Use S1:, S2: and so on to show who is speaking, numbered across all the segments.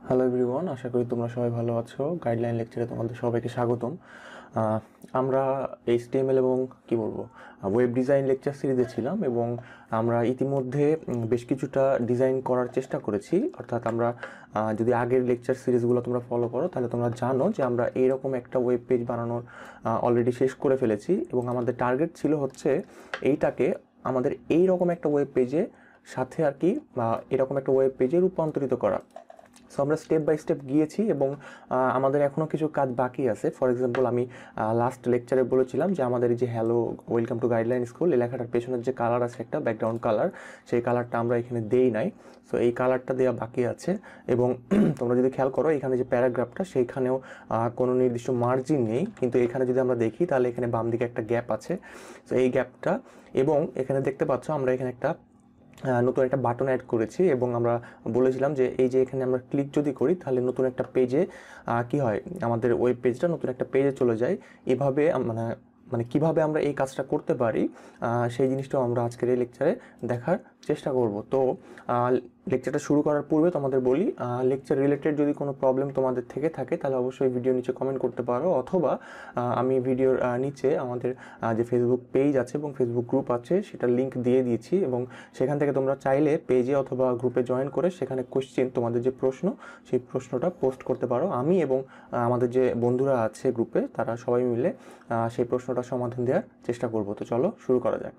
S1: Hello everyone, আশা করি তোমরা সবাই ভালো আছো। গাইডলাইন লেকচারে তোমাদের সবাইকে স্বাগতম। আমরা এইচটিএমএল এবং ওয়েব ডিজাইন লেকচার সিরিজে ছিলাম এবং আমরা ইতিমধ্যে বেশ কিছুটা ডিজাইন করার চেষ্টা করেছি। অর্থাৎ আমরা যদি আগের লেকচার সিরিজগুলো তোমরা ফলো করো তাহলে তোমরা জানো যে আমরা এইরকম একটা ওয়েব পেজ বানানোর অলরেডি শেষ করে ফেলেছি এবং আমাদের টার্গেট ছিল হচ্ছে এইটাকে আমাদের এইরকম একটা ওয়েব পেজে সাথে আর কি এরকম একটা ওয়েব পেজে রূপান্তরিত করা। সো আমরা স্টেপ বাই স্টেপ গিয়েছি এবং আমাদের এখনও কিছু কাজ বাকি আছে। ফর এক্সাম্পল, আমি লাস্ট লেকচারে বলেছিলাম যে আমাদের এই যে hello welcome to guideline school এই লেখাটার পেছনের যে কালার আছে, একটা ব্যাকগ্রাউন্ড কালার, সেই কালারটা আমরা এখানে দেই নাই। সো এই কালারটা দেওয়া বাকি আছে এবং তোমরা যদি খেয়াল করো এখানে যে প্যারাগ্রাফটা সেইখানেও কোনো নির্দিষ্ট মার্জিন নেই, কিন্তু এখানে যদি আমরা দেখি তাহলে এখানে বাম দিকে একটা গ্যাপ আছে। সো এই গ্যাপটা, এবং এখানে দেখতে পাচ্ছ আমরা এখানে একটা নতুন একটা বাটন অ্যাড করেছি এবং আমরা বলেছিলাম যে এই যে এখানে আমরা ক্লিক যদি করি তাহলে নতুন একটা পেজে কি হয়, আমাদের ওয়েব পেজটা নতুন একটা পেজে চলে যায়। এভাবে মানে কিভাবে আমরা এই কাজটা করতে পারি সেই জিনিসটাও আমরা আজকের এই লেকচারে দেখার চেষ্টা করব। তো লেকচারটা শুরু করার পূর্বে তোমাদের বলি, লেকচার রিলেটেড যদি কোনো প্রবলেম তোমাদের থেকে থাকে তাহলে অবশ্যই ভিডিও নিচে কমেন্ট করতে পারো, অথবা আমি ভিডিওর নিচে আমাদের যে ফেসবুক পেজ আছে এবং ফেসবুক গ্রুপ আছে সেটার লিঙ্ক দিয়ে দিয়েছি এবং সেখান থেকে তোমরা চাইলে পেজে অথবা গ্রুপে জয়েন করে সেখানে কোশ্চেন, তোমাদের যে প্রশ্ন সেই প্রশ্নটা পোস্ট করতে পারো। আমি এবং আমাদের যে বন্ধুরা আছে গ্রুপে তারা সবাই মিলে সেই প্রশ্নটা সমাধান দেওয়ার চেষ্টা করব। তো চলো শুরু করা যাক।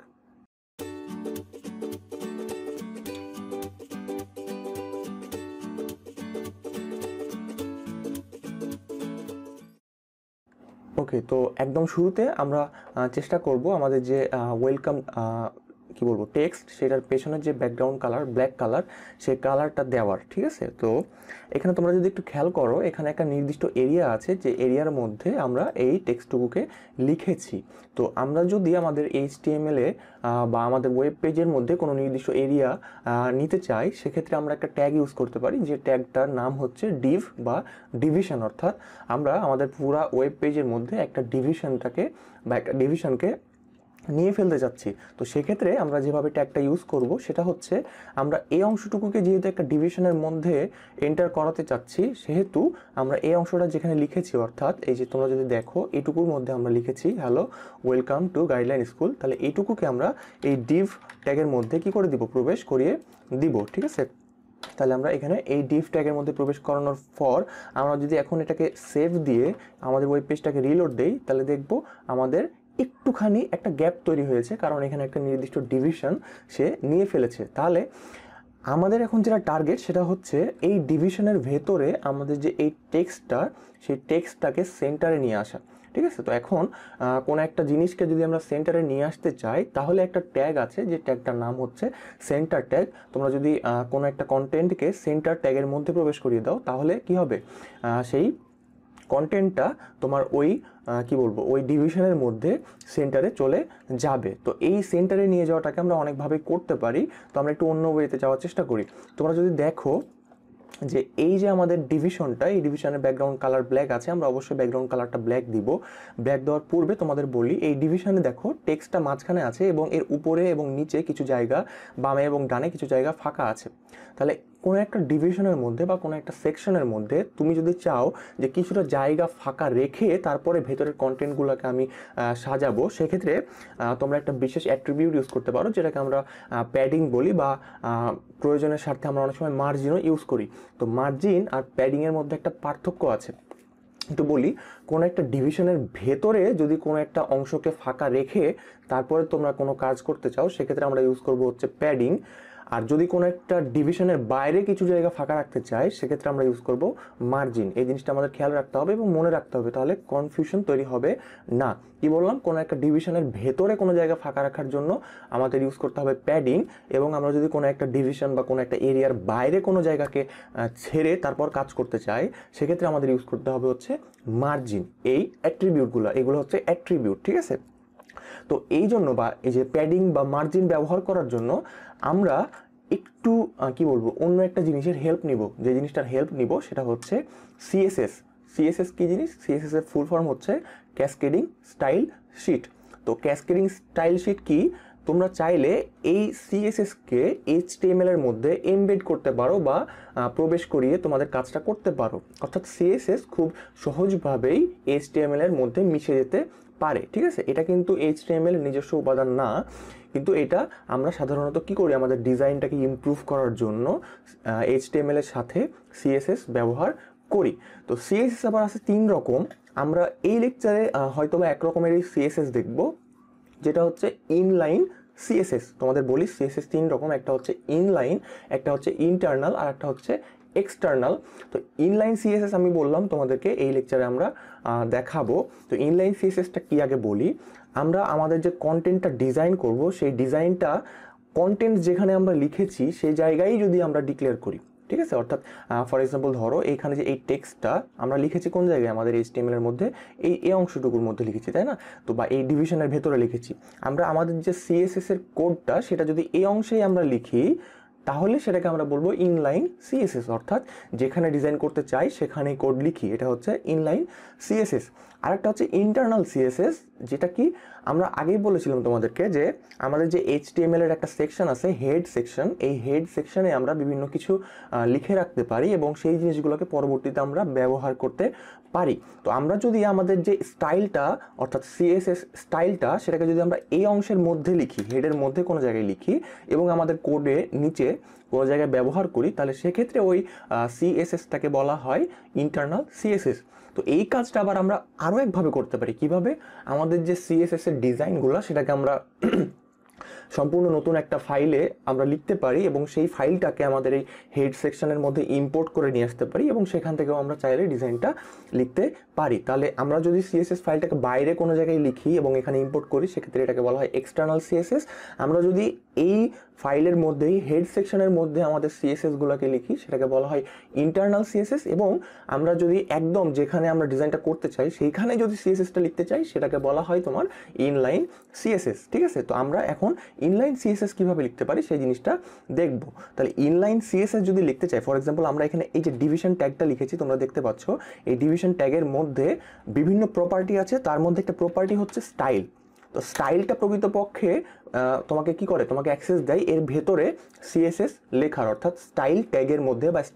S1: ওকে, তো একদম শুরুতে আমরা চেষ্টা করব আমাদের যে ওয়েলকাম টেক্সট, সেটার পেছনের যে ব্যাকগ্রাউন্ড কালার ব্ল্যাক কালার, সেই কালারটা দেওয়ার। ঠিক আছে, তো এখানে তোমরা যদি একটু খেয়াল করো এখানে একটা নির্দিষ্ট এরিয়া আছে, যে এরিয়ার মধ্যে আমরা এই টেক্সটটুকুকে লিখেছি। তো আমরা যদি আমাদের এইচটিএমএল এ বা আমাদের ওয়েব পেজের মধ্যে কোনো নির্দিষ্ট এরিয়া নিতে চাই, সেক্ষেত্রে আমরা একটা ট্যাগ ইউজ করতে পারি, যে ট্যাগটার নাম হচ্ছে ডিভ বা ডিভিশন। অর্থাৎ আমরা আমাদের পুরো ওয়েব পেজের মধ্যে একটা ডিভিশনকে নিয়ে ফেলতে চাচ্ছি। তো সেক্ষেত্রে আমরা যেভাবে ট্যাগটা ইউজ করব সেটা হচ্ছে, আমরা এই অংশটুকুকে যেহেতু একটা ডিভিশনের মধ্যে এন্টার করাতে চাচ্ছি, সেহেতু আমরা এই অংশটা যেখানে লিখেছি, অর্থাৎ এই যে তোমরা যদি দেখো এইটুকুর মধ্যে আমরা লিখেছি hello welcome to guideline school, তাহলে এইটুকুকে আমরা এই ডিভ ট্যাগের মধ্যে কি করে দিব, প্রবেশ করিয়ে দিব। ঠিক আছে, তাহলে আমরা এখানে এই ডিভ ট্যাগের মধ্যে প্রবেশ করানোর পর আমরা যদি এখন এটাকে সেভ দিয়ে আমাদের ওয়েব পেজটাকে রিলোড দেই, তাহলে দেখব আমাদের একটুখানি একটা গ্যাপ তৈরি হয়েছে, কারণ এখানে একটা নির্দিষ্ট ডিভিশন সে নিয়ে ফেলেছে। তাহলে আমাদের এখন যেটা টার্গেট সেটা হচ্ছে এই ডিভিশনের ভেতরে আমাদের যে এই টেক্সটটা, সেই টেক্সটটাকে সেন্টারে নিয়ে আসা। ঠিক আছে, তো এখন কোনো একটা জিনিসকে যদি আমরা সেন্টারে নিয়ে আসতে চাই তাহলে একটা ট্যাগ আছে, যে ট্যাগটার নাম হচ্ছে সেন্টার ট্যাগ। তোমরা যদি কোনো একটা কন্টেন্টকে সেন্টার ট্যাগের মধ্যে প্রবেশ করিয়ে দাও তাহলে কি হবে, সেই কন্টেন্টটা তোমার ওই ওই ডিভিশনের মধ্যে সেন্টারে চলে যাবে। তো এই সেন্টারে নিয়ে যাওয়াটাকে আমরা অনেকভাবে করতে পারি, তো আমরা একটু অন্য ওয়েতে যাওয়ার চেষ্টা করি। তোমরা যদি দেখো যে এই যে আমাদের ডিভিশনটা, এই ডিভিশনের ব্যাকগ্রাউন্ড কালার ব্ল্যাক আছে, আমরা অবশ্যই ব্যাকগ্রাউন্ড কালারটা ব্ল্যাক দিব। ব্ল্যাক দেওয়ার পূর্বে তোমাদের বলি, এই ডিভিশনে দেখো টেক্সটটা মাঝখানে আছে এবং এর উপরে এবং নিচে কিছু জায়গা, বামে এবং ডানে কিছু জায়গা ফাঁকা আছে। তাহলে কোনো একটা ডিভিশনের মধ্যে বা কোনো একটা সেকশনের মধ্যে তুমি যদি চাও যে কিছুটা জায়গা ফাঁকা রেখে তারপরে ভেতরের কন্টেন্টগুলোকে আমি সাজাবো, সেক্ষেত্রে তোমরা একটা বিশেষ অ্যাট্রিবিউট ইউজ করতে পারো, যেটাকে আমরা প্যাডিং বলি, বা প্রয়োজনের স্বার্থে আমরা অনেক সময় মার্জিনও ইউজ করি। তো মার্জিন আর প্যাডিংয়ের মধ্যে একটা পার্থক্য আছে। একটু বলি, কোনো একটা ডিভিশনের ভেতরে যদি কোনো একটা অংশকে ফাঁকা রেখে তারপরে তোমরা কোনো কাজ করতে চাও, সেক্ষেত্রে আমরা ইউজ করব হচ্ছে প্যাডিং। আর যদি কোনো একটা ডিভিশনের বাইরে কিছু জায়গা ফাঁকা রাখতে চাই, সেক্ষেত্রে আমরা ইউজ করব মার্জিন। এই জিনিসটা আমাদের খেয়াল রাখতে হবে এবং মনে রাখতে হবে, তাহলে কনফিউশন তৈরি হবে না। কি বললাম, কোনো একটা ডিভিশনের ভেতরে কোনো জায়গা ফাঁকা রাখার জন্য আমাদের ইউজ করতে হবে প্যাডিং, এবং আমরা যদি কোনো একটা ডিভিশন বা কোনো একটা এরিয়ার বাইরে কোনো জায়গাকে ছেড়ে তারপর কাজ করতে চাই, সেক্ষেত্রে আমাদের ইউজ করতে হবে হচ্ছে মার্জিন। এই অ্যাট্রিবিউটগুলো, এগুলো হচ্ছে অ্যাট্রিবিউট। ঠিক আছে, তো এই জন্য বা এই যে প্যাডিং বা মার্জিন ব্যবহার করার জন্য আমরা একটু অন্য একটা জিনিসের হেল্প নিব। যে জিনিসটার হেল্প নিব সেটা হচ্ছে সিএসএস। সিএসএস কি জিনিস? সিএসএস এর ফুল ফর্ম হচ্ছে ক্যাসকেডিং স্টাইল শিট। তো ক্যাসকেডিং স্টাইল শিট কি? তোমরা চাইলে এই সিএসএসকে এইচটিএমএল এর মধ্যে এমবেড করতে পারো বা প্রবেশ করিয়ে তোমাদের কাজটা করতে পারো। অর্থাৎ সিএসএস খুব সহজভাবেই এইচটিএমএল এর মধ্যে মিশে যেতে পারে, ঠিক আছে। এটা কিন্তু এইচটিএমএল এর নিজস্ব উপাদান না, কিন্তু এটা আমরা সাধারণত কি করি, আমাদের ডিজাইনটাকে ইমপ্রুভ করার জন্য এইচটিএমএল এর সাথে সিএসএস ব্যবহার করি। তো সিএসএস আবার আছে 3 রকম। আমরা এই লেকচারে হয়তো বা এক রকমেরই সিএসএস দেখব, যেটা হচ্ছে ইনলাইন সিএসএস। তোমাদের বলি সিএসএস 3 রকম, একটা হচ্ছে ইনলাইন, একটা হচ্ছে ইন্টারনাল, আর একটা হচ্ছে এক্সটার্নাল। তো ইনলাইন সিএসএস আমি বললাম তোমাদেরকে এই লেকচারে আমরা দেখাবো। তো ইনলাইন সিএসএসটা কি আগে বলি। আমরা আমাদের যে কন্টেন্টটা ডিজাইন করব, সেই ডিজাইনটা কন্টেন্ট যেখানে আমরা লিখেছি সেই জায়গায় যদি আমরা ডিক্লেয়ার করি, ঠিক আছে। অর্থাৎ ফর এক্সাম্পল ধরো এইখানে যে এই টেক্সটটা আমরা লিখেছি কোন জায়গায়, আমাদের এইচটিএমএল এর মধ্যে এই অংশটুকুর মধ্যে লিখেছি, তাই না। তো বা এই ডিভিশনের ভেতরে লিখেছি, আমরা আমাদের যে সিএসএস এর কোডটা সেটা যদি এই অংশেই আমরা লিখি, তাহলে সেটাকে আমরা বলবো ইনলাইন সিএসএস। অর্থাৎ যেখানে ডিজাইন করতে চাই সেখানেই কোড লিখি, এটা হচ্ছে ইনলাইন সিএসএস। আরেকটা হচ্ছে ইন্টারনাল সিএসএস, যেটা কি আমরা আগেই বলেছিলাম তোমাদেরকে যে আমাদের যে এইচটিএমএল এর একটা সেকশন আছে হেড সেকশন, এই হেড সেকশনে আমরা বিভিন্ন কিছু লিখে রাখতে পারি এবং সেই জিনিসগুলোকে পরবর্তীতে আমরা ব্যবহার করতে পারি। তো আমরা যদি আমাদের যে স্টাইলটা অর্থাৎ সিএসএস স্টাইলটা সেটাকে যদি আমরা এই অংশের মধ্যে লিখি, হেডের মধ্যে কোনো জায়গায় লিখি এবং আমাদের কোডে নিচে কোনো জায়গায় ব্যবহার করি, তাহলে সেক্ষেত্রে ওই সিএসএসটাকে বলা হয় ইন্টারনাল সিএসএস। তো এই কাজটা আবার আমরা আরও একভাবে করতে পারি। কিভাবে? আমাদের যে সিএসএস এর ডিজাইনগুলো সেটাকে আমরা সম্পূর্ণ নতুন একটা ফাইলে আমরা লিখতে পারি এবং সেই ফাইলটাকে আমাদের এই হেড সেকশনের মধ্যে ইম্পোর্ট করে নিয়ে আসতে পারি এবং সেখান থেকেও আমরা চাইলে ডিজাইনটা লিখতে পারি। তাহলে আমরা যদি সিএসএস ফাইলটাকে বাইরে কোনো জায়গায় লিখি এবং এখানে ইম্পোর্ট করি, সেক্ষেত্রে এটাকে বলা হয় এক্সটার্নাল সিএসএস। আমরা যদি এই ফাইলের মধ্যেই হেড সেকশনের মধ্যে আমাদের সিএসএসগুলোকে লিখি, সেটাকে বলা হয় ইন্টারনাল সিএসএস। এবং আমরা যদি একদম যেখানে আমরা ডিজাইনটা করতে চাই সেইখানে যদি সিএসএসটা লিখতে চাই, সেটাকে বলা হয় তোমার ইনলাইন সিএসএস, ঠিক আছে। তো আমরা এখন ইনলাইন সিএসএস কিভাবে লিখতে পারি সেই জিনিসটা দেখব। তাহলে ইনলাইন সিএসএস যদি লিখতে চাই, ফর এক্সাম্পল আমরা এখানে এই যে ডিভিশন ট্যাগটা লিখেছি তোমরা দেখতে পাচ্ছ, এই ডিভিশন ট্যাগের মধ্যে বিভিন্ন প্রপার্টি আছে, তার মধ্যে একটা প্রপার্টি হচ্ছে স্টাইল। তো স্টাইলটা প্রকৃতপক্ষে তোমাকে কি করে, তোমাকে অ্যাক্সেস দেয় এর ভেতরে সিএসএস লেখার। অর্থাৎ স্টাইল ট্যাগের মধ্যে বা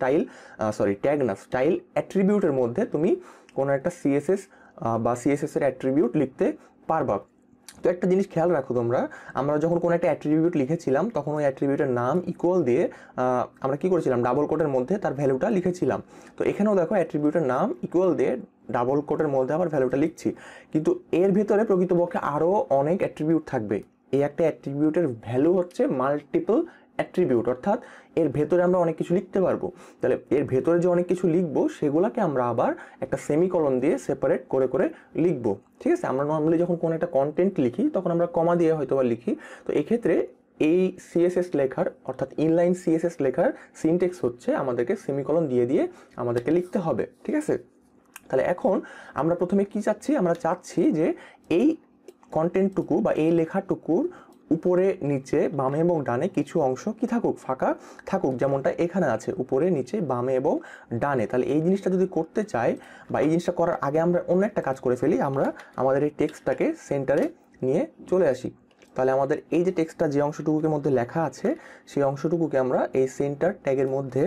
S1: ট্যাগ না, স্টাইল অ্যাট্রিবিউটের মধ্যে তুমি কোনো একটা সিএসএস বা সিএসএস এর অ্যাট্রিবিউট লিখতে পারবা। তো একটা জিনিস খেয়াল রাখো তোমরা, আমরা যখন কোনো একটা অ্যাট্রিবিউট লিখেছিলাম তখন ওই অ্যাট্রিবিউটের নাম ইকুয়াল দিয়ে আমরা কি করেছিলাম, ডাবল কোটের মধ্যে তার ভ্যালুটা লিখেছিলাম। তো এখানেও দেখো অ্যাট্রিবিউটের নাম ইকুয়াল দিয়ে ডাবল কোটের মধ্যে আবার ভ্যালুটা লিখছি, কিন্তু এর ভিতরে প্রকৃতপক্ষে আরও অনেক অ্যাট্রিবিউট থাকবে। এই একটা অ্যাট্রিবিউটের ভ্যালু হচ্ছে মাল্টিপল অ্যাট্রিবিউট, অর্থাৎ এর ভেতরে আমরা অনেক কিছু লিখতে পারবো। তাহলে এর ভেতরে যে অনেক কিছু লিখবো সেগুলোকে আমরা আবার একটা সেমিকলন দিয়ে সেপারেট করে করে লিখবো, ঠিক আছে। আমরা নর্মালি যখন কোনো একটা কন্টেন্ট লিখি তখন আমরা কমা দিয়ে হয়তো বা লিখি। তো এক্ষেত্রে এই সিএসএস লেখার অর্থাৎ ইনলাইন সিএসএস লেখার সিনটেক্স হচ্ছে আমাদেরকে সেমিকলন দিয়ে দিয়ে আমাদেরকে লিখতে হবে, ঠিক আছে। তাহলে এখন আমরা প্রথমে কি চাচ্ছি, আমরা চাচ্ছি যে এই কন্টেন্টটুকু বা এই লেখাটুকুর উপরে নিচে বামে এবং ডানে কিছু অংশ কি থাকুক, ফাঁকা থাকুক, যেমনটা এখানে আছে উপরে নিচে বামে এবং ডানে। তাহলে এই জিনিসটা যদি করতে চাই বা এই জিনিসটা করার আগে আমরা অন্য একটা কাজ করে ফেলি, আমরা আমাদের এই টেক্সটটাকে সেন্টারে নিয়ে চলে আসি। তাহলে আমাদের এই যে টেক্সটটা যে অংশটুকুর মধ্যে লেখা আছে সেই অংশটুকুকে আমরা এই সেন্টার ট্যাগের মধ্যে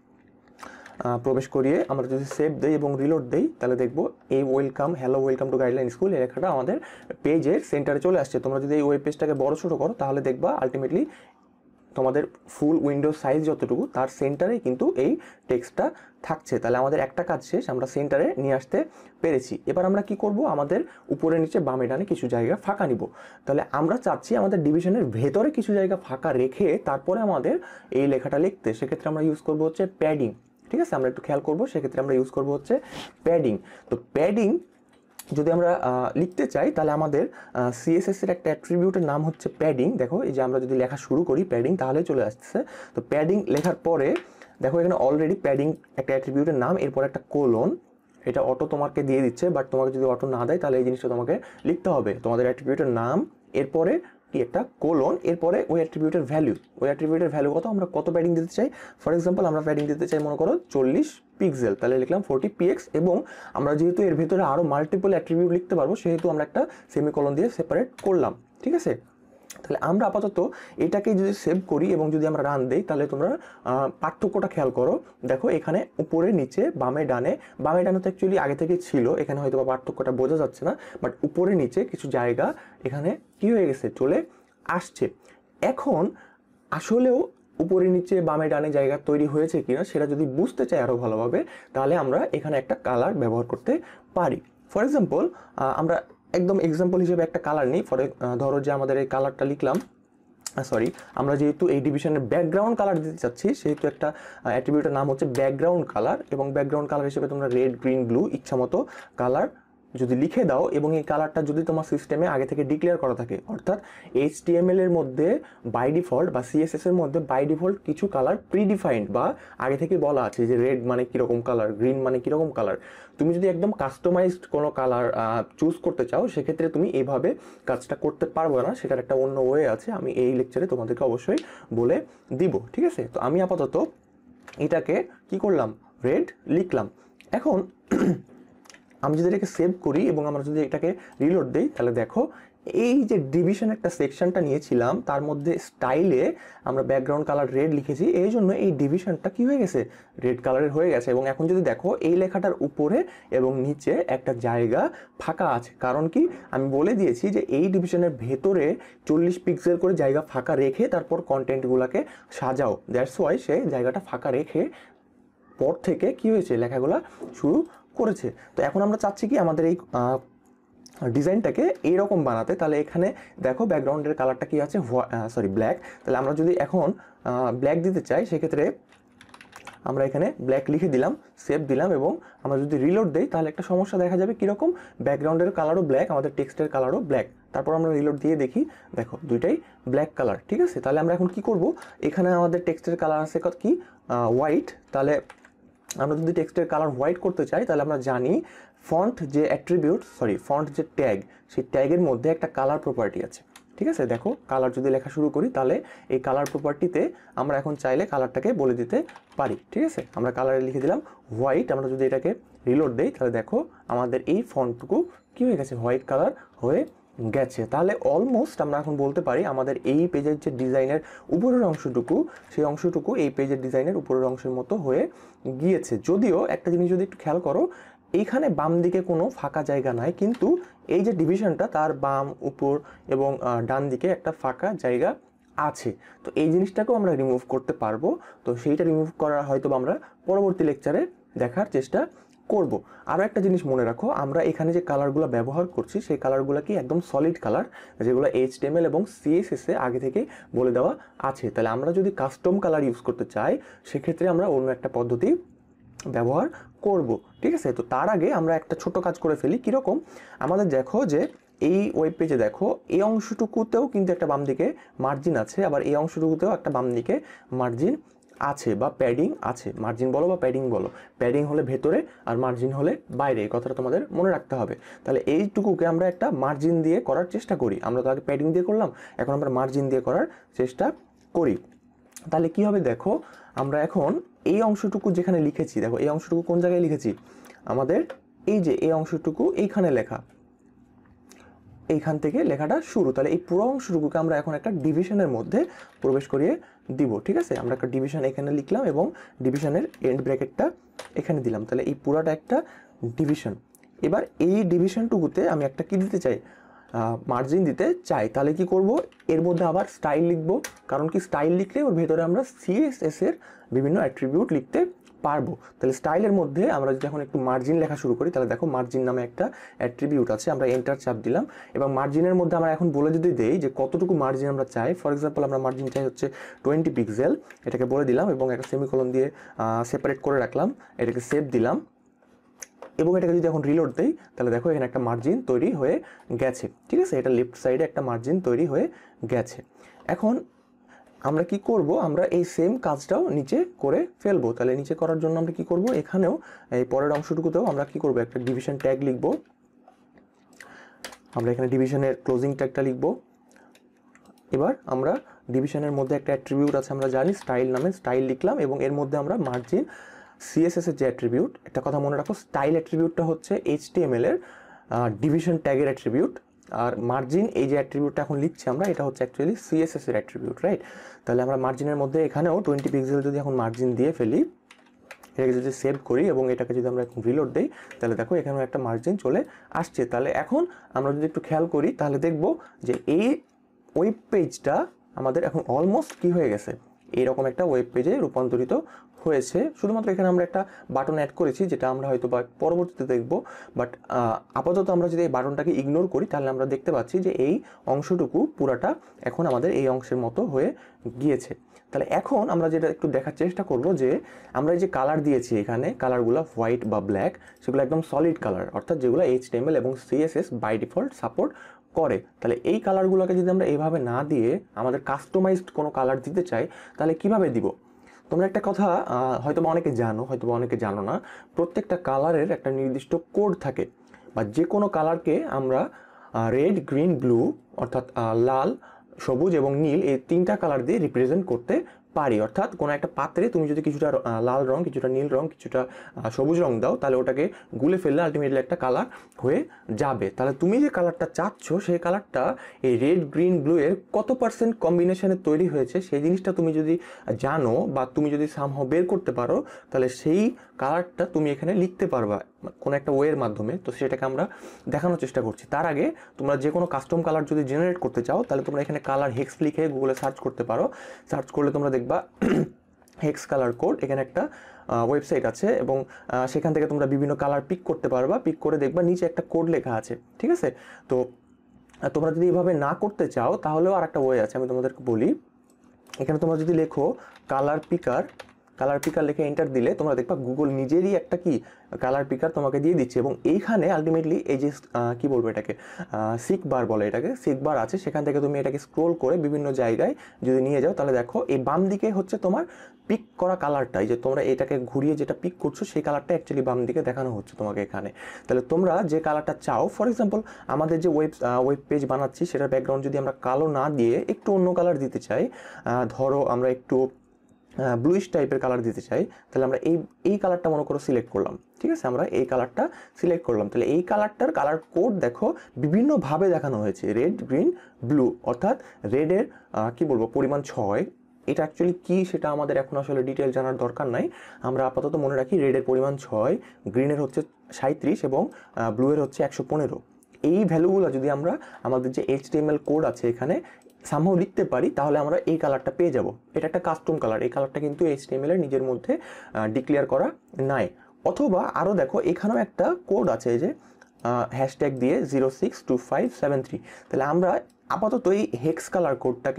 S1: প্রবেশ করিয়ে আমরা যদি সেভ দেই এবং রিলোড দেই, তাহলে দেখবো এই hello welcome to guideline school এই লেখাটা আমাদের পেজের সেন্টারে চলে আসছে। তোমরা যদি এই ওয়েব পেজটাকে বড় ছোটো করো তাহলে দেখবা আলটিমেটলি তোমাদের ফুল উইন্ডো সাইজ যতটুকু তার সেন্টারে কিন্তু এই টেক্সটটা থাকছে। তাহলে আমাদের একটা কাজ শেষ, আমরা সেন্টারে নিয়ে আসতে পেরেছি। এবার আমরা কি করব, আমাদের উপরে নিচে বামে ডানে কিছু জায়গা ফাঁকা নিব। তাহলে আমরা চাচ্ছি আমাদের ডিভিশনের ভেতরে কিছু জায়গা ফাঁকা রেখে তারপরে আমাদের এই লেখাটা লিখতে। সেক্ষেত্রে আমরা ইউজ করবো হচ্ছে প্যাডিং, ঠিক আছে। আমরা একটু খেয়াল করবো, সেক্ষেত্রে আমরা ইউজ করবো হচ্ছে প্যাডিং। তো প্যাডিং যদি আমরা লিখতে চাই তাহলে আমাদের সিএসএস এর একটা অ্যাট্রিবিউটের নাম হচ্ছে প্যাডিং। দেখো এই যে আমরা যদি লেখা শুরু করি প্যাডিং তাহলে চলে আসছে। তো প্যাডিং লেখার পরে দেখো এখানে অলরেডি প্যাডিং একটা অ্যাট্রিবিউটের নাম, এরপর একটা কোলন, এটা অটো তোমাকে দিয়ে দিচ্ছে, বাট তোমাকে যদি অটো না দেয় তাহলে এই জিনিসটা তোমাকে লিখতে হবে। তোমাদের অ্যাট্রিবিউটের নাম, এরপরে কি একটা কোলন, এরপরে ওই অ্যাট্রিবিউটের ভ্যালু। ওই অ্যাট্রিবিউটের ভ্যালু কত, আমরা কত প্যাডিং দিতে চাই। ফর এক্সাম্পল আমরা প্যাডিং দিতে চাই মনে করো 40 পিক্সেল, তাহলে লিখলাম 40 px। এবং আমরা যেহেতু এর ভিতরে আরও মাল্টিপল অ্যাট্রিবিউট লিখতে পারবো সেহেতু আমরা একটা সেমিকলন দিয়ে সেপারেট করলাম, ঠিক আছে। তাহলে আমরা আপাতত এটাকে যদি সেভ করি এবং যদি আমরা রান দেই তাহলে তোমরা পার্থক্যটা খেয়াল করো। দেখো এখানে উপরে নিচে বামে ডানে তো অ্যাকচুয়ালি আগে থেকে ছিল, এখানে হয়তো পার্থক্যটা বোঝা যাচ্ছে না, বাট উপরে নিচে কিছু জায়গা এখানে কি হয়ে গেছে, চলে আসছে। এখন আসলেও উপরে নিচে বামে ডানে জায়গা তৈরি হয়েছে কিনা সেটা যদি বুঝতে চাই আরও ভালোভাবে, তাহলে আমরা এখানে একটা কালার ব্যবহার করতে পারি। ফর এক্সাম্পল আমরা একদম এক্সাম্পল হিসেবে একটা কালার নিই। ধরো যে আমাদের এই কালারটা লিখলাম, আমরা যেহেতু এই ডিভিশনের ব্যাকগ্রাউন্ড কালার দিতে চাচ্ছি, সেহেতু একটা অ্যাট্রিবিউটের নাম হচ্ছে ব্যাকগ্রাউন্ড কালার, এবং ব্যাকগ্রাউন্ড কালার হিসেবে তোমরা রেড, গ্রিন, ব্লু ইচ্ছা মতো কালার যদি লিখে দাও, এবং এই কালারটা যদি তোমার সিস্টেমে আগে থেকে ডিক্লেয়ার করা থাকে, অর্থাৎ HTML এর মধ্যে বাই ডিফল্ট বা CSS এর মধ্যে বাই ডিফল্ট কিছু কালার প্রিডিফাইন্ড বা আগে থেকে বলা আছে যে রেড মানে কীরকম কালার, গ্রিন মানে কীরকম কালার। তুমি যদি একদম কাস্টমাইজড কোনো কালার চুজ করতে চাও, সেক্ষেত্রে তুমি এইভাবে কাজটা করতে পারবে না, সেটার একটা অন্য ওয়ে আছে, আমি এই লেকচারে তোমাদেরকে অবশ্যই বলে দিব, ঠিক আছে। তো আমি আপাতত এটাকে কি করলাম, রেড লিখলাম। এখন আমি যদি এটাকে সেভ করি এবং আমরা যদি এটাকে রিলোড দিই, তাহলে দেখো এই যে ডিভিশন একটা সেকশনটা নিয়েছিলাম, তার মধ্যে স্টাইলে আমরা ব্যাকগ্রাউন্ড কালার রেড লিখেছি, এই জন্য এই ডিভিশনটা কি হয়ে গেছে, রেড কালারের হয়ে গেছে। এবং এখন যদি দেখো এই লেখাটার উপরে এবং নিচে একটা জায়গা ফাঁকা আছে, কারণ কি আমি বলে দিয়েছি যে এই ডিভিশনের ভেতরে 40 পিক্সেল করে জায়গা ফাঁকা রেখে তারপর কন্টেন্টগুলোকে সাজাও। দ্যাটস ওয়াই সে জায়গাটা ফাঁকা রেখে পর থেকে কি হয়েছে, লেখাগুলা শুরু করেছে। তো এখন আমরা চাচ্ছি কি আমাদের এই ডিজাইনটাকে এইরকম বানাতে। তাহলে এখানে দেখো ব্যাকগ্রাউন্ডের কালারটা কি আছে, ব্ল্যাক। তাহলে আমরা যদি এখন ব্ল্যাক দিতে চাই, সেক্ষেত্রে আমরা এখানে ব্ল্যাক লিখে দিলাম, সেভ দিলাম, এবং আমরা যদি রিলোড দেই তাহলে একটা সমস্যা দেখা যাবে, কীরকম, ব্যাকগ্রাউন্ডের কালারও ব্ল্যাক, আমাদের টেক্সটের কালারও ব্ল্যাক। তারপর আমরা রিলোড দিয়ে দেখি, দেখো দুইটাই ব্ল্যাক কালার, ঠিক আছে। তাহলে আমরা এখন কি করব, এখানে আমাদের টেক্সটের কালার আছে কি হোয়াইট। তাহলে আমরা যদি টেক্সটের কালার হোয়াইট করতে চাই, তাহলে আমরা জানি ফন্ট যে ফন্ট যে ট্যাগ, সেই ট্যাগের মধ্যে একটা কালার প্রপার্টি আছে, ঠিক আছে। দেখো কালার যদি লেখা শুরু করি, তাহলে এই কালার প্রপার্টিতে আমরা এখন চাইলে কালারটাকে বলে দিতে পারি, ঠিক আছে। আমরা কালারে লিখে দিলাম হোয়াইট। আমরা যদি এটাকে রিলোড দেই, তাহলে দেখো আমাদের এই ফন্টটুকু কি হয়ে গেছে, হোয়াইট কালার হয়ে গেছে। তাহলে অলমোস্ট আমরা এখন বলতে পারি আমাদের এই পেজের যে ডিজাইনের উপরের অংশটুকু, সেই অংশটুকু এই পেজের ডিজাইনের উপরের অংশের মতো হয়ে গিয়েছে। যদিও একটা জিনিস যদি একটু খেয়াল করো, এইখানে বাম দিকে কোনো ফাঁকা জায়গা নাই, কিন্তু এই যে ডিভিশনটা তার বাম, উপর এবং ডান দিকে একটা ফাঁকা জায়গা আছে। তো এই জিনিসটাকেও আমরা রিমুভ করতে পারবো। তো সেইটা রিমুভ করা হয়তো আমরা পরবর্তী লেকচারে দেখার চেষ্টা করব। আরও একটা জিনিস মনে রাখো, আমরা এখানে যে কালারগুলো ব্যবহার করছি, সেই কালারগুলো কি একদম সলিড কালার, যেগুলো HTML এবং CSS এ আগে থেকে বলে দেওয়া আছে। তাহলে আমরা যদি কাস্টম কালার ইউজ করতে চাই, সেক্ষেত্রে আমরা অন্য একটা পদ্ধতি ব্যবহার করব, ঠিক আছে। তো তার আগে আমরা একটা ছোট কাজ করে ফেলি। কীরকম, আমাদের দেখো যে এই ওয়েব পেজে দেখো এই অংশটুকুতেও কিন্তু একটা বাম দিকে মার্জিন আছে, আবার এই অংশটুকুতেও একটা বাম দিকে মার্জিন আছে বা প্যাডিং আছে। মার্জিন বলো বা প্যাডিং বলো, প্যাডিং হলে ভেতরে আর মার্জিন হলে বাইরে, এই কথাটা তোমাদের মনে রাখতে হবে। তাহলে এইটুকুকে আমরা একটা মার্জিন দিয়ে করার চেষ্টা করি। আমরা তো আগে প্যাডিং দিয়ে করলাম, এখন আমরা মার্জিন দিয়ে করার চেষ্টা করি। তাহলে কি হবে, দেখো আমরা এখন এই অংশটুকু যেখানে লিখেছি, দেখো এই অংশটুকু কোন জায়গায় লিখেছি, আমাদের এই যে এই অংশটুকু এইখানে লেখা, এইখান থেকে লেখাটা শুরু। তাহলে এই পুরো অংশটুকুকে আমরা এখন একটা ডিভিশনের মধ্যে প্রবেশ করিয়ে দিব, ঠিক আছে। আমরা একটা ডিভিশন এখানে লিখলাম এবং ডিভিশনের এন্ড ব্র্যাকেটটা এখানে দিলাম। তাহলে এই পুরাটা একটা ডিভিশন। এবার এই ডিভিশনটুকুতে আমি একটা কি দিতে চাই, মার্জিন দিতে চাই। তাহলে কি করব, এর মধ্যে আবার স্টাইল লিখব, কারণ কি স্টাইল লিখলে ওর ভেতরে আমরা CSS এর বিভিন্ন অ্যাট্রিবিউট লিখতে পারবো। তাহলে স্টাইলের মধ্যে আমরা যদি এখন একটু মার্জিন লেখা শুরু করি, তাহলে দেখো মার্জিন নামে একটা অ্যাট্রিবিউট আছে, আমরা এন্টার চাপ দিলাম এবং মার্জিনের মধ্যে আমরা এখন বলে যদি দেই যে কতটুকু মার্জিন আমরা চাই। ফর এক্সাম্পল আমরা মার্জিন চাই হচ্ছে 20 পিক্সেল, এটাকে বলে দিলাম এবং একটা সেমিকোলন দিয়ে সেপারেট করে রাখলাম, এটাকে সেভ দিলাম এবং এটাকে যদি এখন রিলোড দেই, তাহলে দেখো এখানে একটা মার্জিন তৈরি হয়ে গেছে, ঠিক আছে। এটা লেফট সাইডে একটা মার্জিন তৈরি হয়ে গেছে। এখন আমরা কি করব, আমরা এই সেম কাজটাও নিচে করে ফেলবো। তাহলে নিচে করার জন্য আমরা কি করব, এখানেও এই পরের অংশটুকুতেও আমরা কি করব, একটা ডিভিশন ট্যাগ লিখব। আমরা এখানে ডিভিশনের ক্লোজিং ট্যাগটা লিখব। এবার আমরা ডিভিশনের মধ্যে একটা অ্যাট্রিবিউট আছে, আমরা জানি স্টাইল নামে, স্টাইল লিখলাম এবং এর মধ্যে আমরা মার্জিন CSS এর যে অ্যাট্রিবিউট, একটা কথা মনে রাখো, স্টাইল অ্যাট্রিবিউটটা হচ্ছে HTML এর ডিভিশন ট্যাগের অ্যাট্রিবিউট, আর মার্জিন এই যে অ্যাট্রিবিউটটা এখন লিখছি আমরা, এটা হচ্ছে অ্যাকচুয়ালি সিএসএস এর অ্যাট্রিবিউট, রাইট? তাহলে আমরা মার্জিনের মধ্যে এখানেও 20 পিক্সেল যদি এখন মার্জিন দিয়ে ফেলি, এটাকে যদি সেভ করি এবং এটাকে যদি আমরা এখন রিলোড দিই, তাহলে দেখো এখানেও একটা মার্জিন চলে আসছে। তাহলে এখন আমরা যদি একটু খেয়াল করি তাহলে দেখব যে এই ওয়েব পেজটা আমাদের এখন অলমোস্ট কি হয়ে গেছে, এইরকম একটা ওয়েব পেজে রূপান্তরিত হয়েছে। শুধুমাত্র এখানে আমরা একটা বাটন অ্যাড করেছি, যেটা আমরা হয়তো বা পরবর্তীতে দেখব। বাট আপাতত আমরা যদি এই বাটনটাকে ইগনোর করি তাহলে আমরা দেখতে পাচ্ছি যে এই অংশটুকু পুরাটা এখন আমাদের এই অংশের মতো হয়ে গিয়েছে। তাহলে এখন আমরা যেটা একটু দেখার চেষ্টা করব যে আমরা এই যে কালার দিয়েছি এখানে, কালারগুলো হোয়াইট বা ব্ল্যাক, সেগুলো একদম সলিড কালার, অর্থাৎ যেগুলো HTML এবং CSS বাই ডিফল্ট সাপোর্ট করে। তাহলে এই কালারগুলোকে যদি আমরা এইভাবে না দিয়ে আমাদের কাস্টমাইজড কোনো কালার দিতে চাই, তাহলে কিভাবে দিব? তোমরা একটা কথা হয়তো বা অনেকে জানো, হয়তো বা অনেকে জানো না, প্রত্যেকটা কালারের একটা নির্দিষ্ট কোড থাকে। বা যে কোনো কালারকে আমরা রেড, গ্রিন, ব্লু অর্থাৎ লাল, সবুজ এবং নীল এই তিনটা কালার দিয়ে রিপ্রেজেন্ট করতে পারি। অর্থাৎ কোনো একটা পাত্রে তুমি যদি কিছুটা লাল রং, কিছুটা নীল রং, কিছুটা সবুজ রং দাও, তাহলে ওটাকে গুলে ফেললে আলটিমেটলি একটা কালার হয়ে যাবে। তাহলে তুমি যে কালারটা চাচ্ছ সেই কালারটা এই রেড, গ্রিন, ব্লু এর কত পার্সেন্ট কম্বিনেশনে তৈরি হয়েছে সেই জিনিসটা তুমি যদি জানো বা তুমি যদি সামহাও বের করতে পারো, তাহলে সেই কালারটা তুমি এখানে লিখতে পারবা কোনো একটা ওয়ের মাধ্যমে। তো সেটাকে আমরা দেখানোর চেষ্টা করছি। তার আগে তোমরা যে কোনো কাস্টম কালার যদি জেনারেট করতে চাও, তাহলে তোমরা এখানে কালার হেক্স লিখে গুগলে সার্চ করতে পারো। সার্চ করলে তোমরা দেখবা হেক্স কালার কোড, এখানে একটা ওয়েবসাইট আছে এবং সেখান থেকে তোমরা বিভিন্ন কালার পিক করতে পারবা। পিক করে দেখবা নিচে একটা কোড লেখা আছে, ঠিক আছে? তো তোমরা যদি এভাবে না করতে চাও তাহলেও আর একটা ওয়ে আছে, আমি তোমাদেরকে বলি। এখানে তোমরা যদি লেখো কালার পিকার লিখে এন্টার দিলে তোমরা দেখবা গুগল নিজেরই একটা কি কালার পিকার তোমাকে দিয়ে দিচ্ছে। এবং এইখানে আলটিমেটলি এই যে কি বলবো এটাকে, সিক বার বলে, এটাকে সিক বার আছে, সেখান থেকে তুমি এটাকে স্ক্রোল করে বিভিন্ন জায়গায় যদি নিয়ে যাও, তাহলে দেখো এই বাম দিকে হচ্ছে তোমার পিক করা কালারটা, এই যে তোমরা এটাকে ঘুরিয়ে যেটা পিক করছো সেই কালারটা অ্যাকচুয়ালি বাম দিকে দেখানো হচ্ছে তোমাকে এখানে। তাহলে তোমরা যে কালারটা চাও, ফর এক্সাম্পল আমাদের যে ওয়েব পেজ বানাচ্ছি সেটার ব্যাকগ্রাউন্ড যদি আমরা কালো না দিয়ে একটু অন্য কালার দিতে চাই, ধরো আমরা একটু ব্লুইশ টাইপের কালার দিতে চাই, তাহলে আমরা এই কালারটা মনে করো সিলেক্ট করলাম, ঠিক আছে? আমরা এই কালারটা সিলেক্ট করলাম। তাহলে এই কালারটার কালার কোড দেখো বিভিন্নভাবে দেখানো হয়েছে, রেড, গ্রিন, ব্লু। অর্থাৎ রেডের কি বলবো পরিমাণ 6, এটা অ্যাকচুয়ালি কি সেটা আমাদের এখন আসলে ডিটেল জানার দরকার নাই। আমরা আপাতত মনে রাখি রেডের পরিমাণ 6, গ্রিনের হচ্ছে 37 এবং ব্লুয়ের হচ্ছে 115। এই ভ্যালুগুলো যদি আমরা আমাদের যে HTML কোড আছে এখানে সামহাও লিখতে পারি, তাহলে আমরা এই কালারটা পেয়ে যাব। এটা একটা কাস্টম কালার, এই কালারটা কিন্তু HTML এর নিজের মধ্যে ডিক্লেয়ার করা নাই। অথবা আরও দেখো এখানেও একটা কোড আছে, এই যে হ্যাশট্যাগ দিয়ে 062573। তাহলে আমরা আপাতত এই হেক্স কালার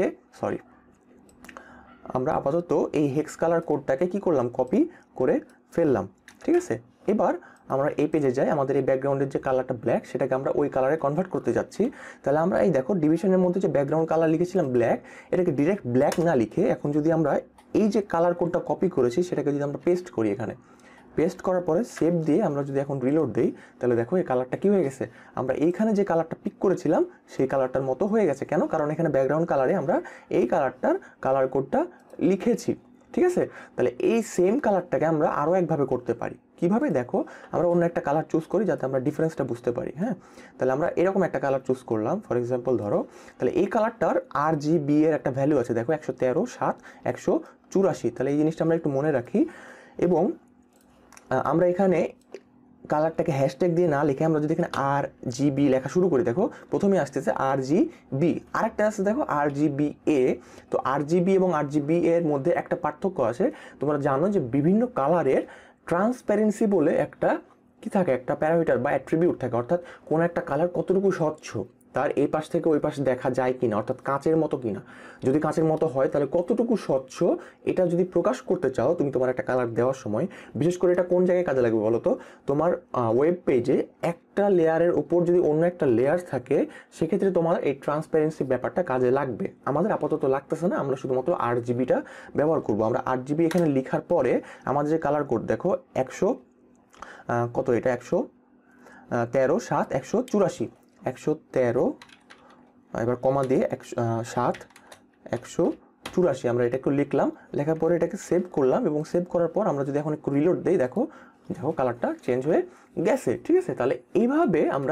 S1: কোডটাকে কি করলাম, কপি করে ফেললাম, ঠিক আছে? এবার আমরা এই পেজে যাই, আমাদের এই ব্যাকগ্রাউন্ডের যে কালারটা ব্ল্যাক সেটাকে আমরা ওই কালারে কনভার্ট করতে যাচ্ছি। তাহলে আমরা এই দেখো ডিভিশনের মধ্যে যে ব্যাকগ্রাউন্ড কালার লিখেছিলাম ব্ল্যাক, এটাকে ডিরেক্ট ব্ল্যাক না লিখে এখন যদি আমরা এই যে কালার কোডটা কপি করেছি সেটাকে যদি আমরা পেস্ট করি, এখানে পেস্ট করার পরে সেভ দিয়ে আমরা যদি এখন রিলোড দিই, তাহলে দেখো এই কালারটা কি হয়ে গেছে, আমরা এইখানে যে কালারটা পিক করেছিলাম সেই কালারটার মতো হয়ে গেছে। কেন? কারণ এখানে ব্যাকগ্রাউন্ড কালারে আমরা এই কালারটার কালার কোডটা লিখেছি, ঠিক আছে? তাহলে এই সেম কালারটাকে আমরা আরও একভাবে করতে পারি। কিভাবে? দেখো আমরা অন্য একটা কালার চুজ করি যাতে আমরা ডিফারেন্সটা বুঝতে পারি। হ্যাঁ, তাহলে আমরা এরকম একটা কালার চুজ করলাম, ফর এক্সাম্পল ধরো, তাহলে এই কালারটার RGB এর একটা ভ্যালু আছে, দেখো 113, 7, 184। তাহলে এই জিনিসটা আমরা একটু মনে রাখি। এবং আমরা এখানে কালারটাকে হ্যাশট্যাগ দিয়ে না লিখে আমরা যদি এখানে RGB লেখা শুরু করি, দেখো প্রথমে আসতেছে RGB, আরেকটা আছে দেখো RGBA। তো RGB এবং RGB এর মধ্যে একটা পার্থক্য আছে। তোমরা জানো যে বিভিন্ন কালারের ট্রান্সপারেন্সি বলে একটা কি থাকে, একটা প্যারামিটার বা অ্যাট্রিবিউট থাকে। অর্থাৎ কোন একটা কালার কতটুকু স্বচ্ছ, তার এই পাশ থেকে ওই পাশ দেখা যায় কিনা, অর্থাৎ কাঁচের মতো কিনা। যদি কাঁচের মতো হয় তাহলে কতটুকু স্বচ্ছ এটা যদি প্রকাশ করতে চাও তুমি তোমার একটা কালার দেওয়ার সময়, বিশেষ করে এটা কোন জায়গায় কাজে লাগবে বলো তো? তোমার ওয়েব পেজে একটা লেয়ারের উপর যদি অন্য একটা লেয়ার থাকে সেক্ষেত্রে তোমার এই ট্রান্সপারেন্সি ব্যাপারটা কাজে লাগবে। আমাদের আপাতত লাগতেছে না, আমরা শুধুমাত্র RGBটা ব্যবহার করব। আমরা RGB এখানে লেখার পরে আমাদের যে কালার কোড দেখো 100 কত, এটা 113, 7, 184, 113, এবার কমা দিয়ে 7, 184 আমরা এটা একটু লিখলাম। লেখার পরে এটাকে সেভ করলাম এবং সেভ করার পর আমরা যদি এখন একটু রিলোড দিই, দেখো কালারটা চেঞ্জ হয়ে গেছে, ঠিক আছে? তাহলে এইভাবে আমরা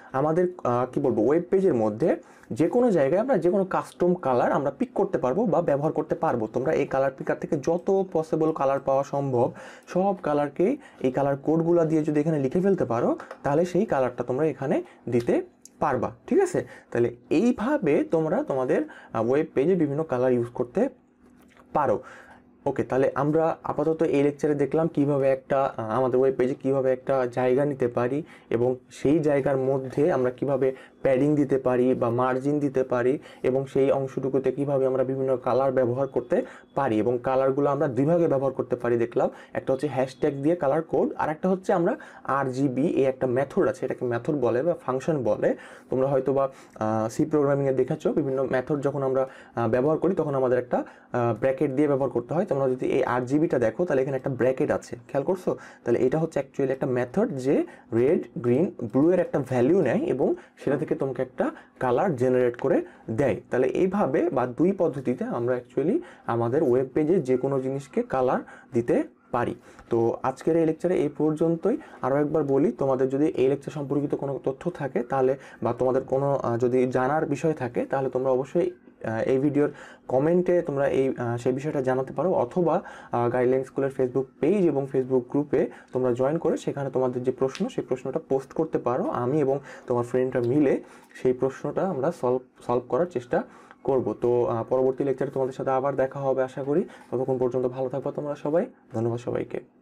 S1: আমাদের কি বলবো ওয়েব পেজের মধ্যে যে কোনো জায়গায় আমরা যে কোনো কাস্টম কালার আমরা পিক করতে পারবো বা ব্যবহার করতে পারবো। তোমরা এই কালার পিকার থেকে যত পসিবল কালার পাওয়া সম্ভব সব কালারকেই এই কালার কোডগুলো দিয়ে যদি এখানে লিখে ফেলতে পারো তাহলে সেই কালারটা তোমরা এখানে দিতে পারবা। ঠিক আছে, তাহলে এইভাবে তোমরা তোমাদের ওয়েব পেজে বিভিন্ন কালার ইউজ করতে পারো। ওকে, তাহলে আমরা আপাতত এই লেকচারে দেখলাম কিভাবে একটা আমাদের ওয়েব পেজে কিভাবে একটা জায়গা নিতে পারি এবং সেই জায়গার মধ্যে আমরা কিভাবে প্যাডিং দিতে পারি বা মার্জিন দিতে পারি এবং সেই অংশটুকুতে কিভাবে আমরা বিভিন্ন কালার ব্যবহার করতে পারি এবং কালারগুলো আমরা দুই ভাগে ব্যবহার করতে পারি দেখলাম। একটা হচ্ছে হ্যাশট্যাগ দিয়ে কালার কোড, আর একটা হচ্ছে আমরা RGB এই একটা মেথড আছে, এটাকে মেথড বলে বা ফাংশন বলে। তোমরা হয়তো বা সি প্রোগ্রামিংয়ে দেখেছো বিভিন্ন মেথড যখন আমরা ব্যবহার করি তখন আমাদের একটা ব্র্যাকেট দিয়ে ব্যবহার করতে হয়। তোমরা যদি এই RGBটা দেখো তাহলে এখানে একটা ব্র্যাকেট আছে, খেয়াল করছো? তাহলে এটা হচ্ছে অ্যাকচুয়ালি একটা মেথড যে রেড গ্রিন ব্লু এর একটা ভ্যালু নেয় এবং সেটা থেকে তোমাকে একটা কালার জেনারেট করে দেয়। তাহলে এইভাবে বা দুই পদ্ধতিতে আমরা অ্যাকচুয়ালি আমাদের ওয়েব পেজে যে কোনো জিনিসকে কালার দিতে পারি। তো আজকের এই লেকচারে এই পর্যন্তই। আরও একবার বলি, তোমাদের যদি এই লেকচার সম্পর্কিত কোনো তথ্য থাকে তাহলে বা তোমাদের কোনো যদি জানার বিষয় থাকে তাহলে তোমরা অবশ্যই এই ভিডিওর কমেন্টে তোমরা সেই বিষয়টা জানাতে পারো, অথবা গাইডলাইন স্কুলের ফেসবুক পেজ এবং ফেসবুক গ্রুপে তোমরা জয়েন করে সেখানে তোমাদের যে প্রশ্ন সেই প্রশ্নটা পোস্ট করতে পারো। আমি এবং তোমার ফ্রেন্ডরা মিলে সেই প্রশ্নটা আমরা সলভ করার চেষ্টা করব। তো পরবর্তী লেকচারে তোমাদের সাথে আবার দেখা হবে আশা করি। ততক্ষণ পর্যন্ত ভালো থাকবে তোমরা সবাই। ধন্যবাদ সবাইকে।